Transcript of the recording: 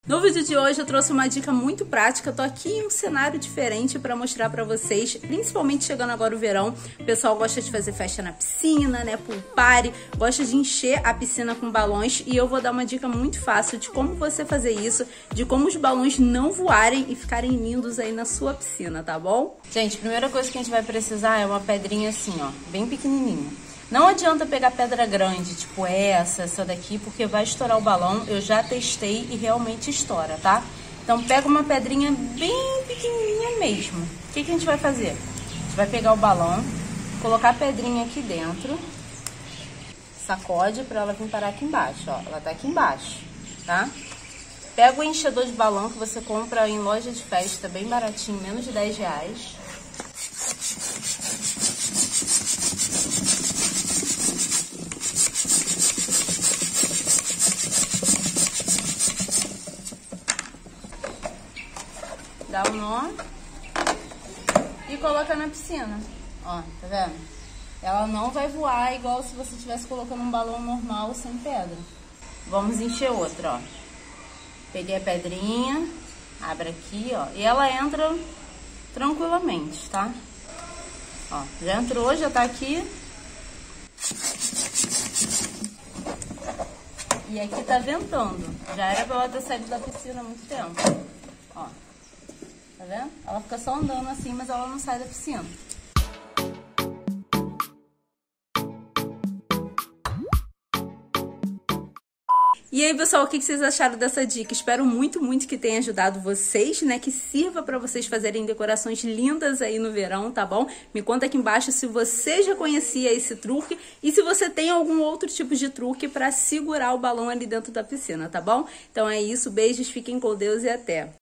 No vídeo de hoje eu trouxe uma dica muito prática. Eu tô aqui em um cenário diferente para mostrar para vocês, principalmente chegando agora o verão. O pessoal gosta de fazer festa na piscina, né, pool party, gosta de encher a piscina com balões, e eu vou dar uma dica muito fácil de como você fazer isso, de como os balões não voarem e ficarem lindos aí na sua piscina, tá bom? Gente, a primeira coisa que a gente vai precisar é uma pedrinha assim, ó, bem pequenininha. Não adianta pegar pedra grande, tipo essa daqui, porque vai estourar o balão. Eu já testei e realmente estoura, tá? Então pega uma pedrinha bem pequenininha mesmo. O que a gente vai fazer? A gente vai pegar o balão, colocar a pedrinha aqui dentro, sacode pra ela vir parar aqui embaixo, ó. Ela tá aqui embaixo, tá? Pega o enchedor de balão que você compra em loja de festa, bem baratinho, menos de R$10. Dá um nó e coloca na piscina, ó, tá vendo? Ela não vai voar igual se você estivesse colocando um balão normal sem pedra. Vamos encher outra, ó. Peguei a pedrinha, abre aqui, ó, e ela entra tranquilamente, tá? Ó, já entrou, já tá aqui. E aqui tá ventando, já era pra ela ter saído da piscina há muito tempo, ó. Tá vendo? Ela fica só andando assim, mas ela não sai da piscina. E aí, pessoal, o que vocês acharam dessa dica? Espero muito que tenha ajudado vocês, né? Que sirva para vocês fazerem decorações lindas aí no verão, tá bom? Me conta aqui embaixo se você já conhecia esse truque e se você tem algum outro tipo de truque para segurar o balão ali dentro da piscina, tá bom? Então é isso, beijos, fiquem com Deus e até!